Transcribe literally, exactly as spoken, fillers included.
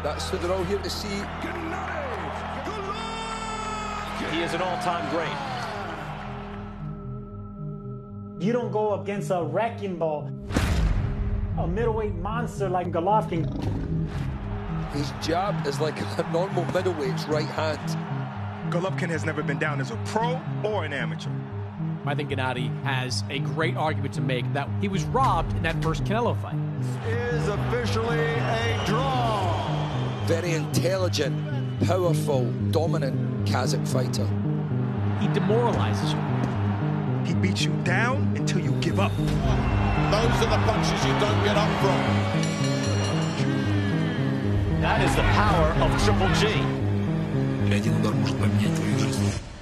That's what they're all here to see. He is an all-time great. You don't go against a wrecking ball, a middleweight monster like Golovkin. His jab is like a normal middleweight's right hand. Golovkin has never been down as a pro or an amateur. I think Gennady has a great argument to make that he was robbed in that first Canelo fight. This is officially a draw. Very intelligent, powerful, dominant Kazakh fighter. He demoralizes you. He beats you down until you give up. Those are the punches you don't get up from. That is the power of Triple G. Один удар может поменять твою жизнь.